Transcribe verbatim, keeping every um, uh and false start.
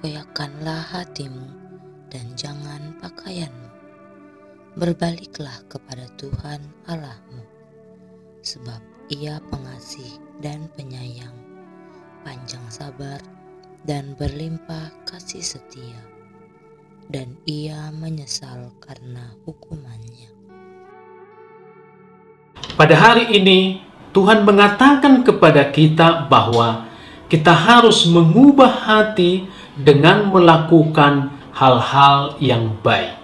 koyakkanlah hatimu dan jangan pakaianmu. Berbaliklah kepada Tuhan Allahmu, sebab Ia pengasih dan penyayang, panjang sabar dan berlimpah kasih setia, dan Ia menyesal karena hukumannya. Pada hari ini, Tuhan mengatakan kepada kita bahwa kita harus mengubah hati dengan melakukan hal-hal yang baik.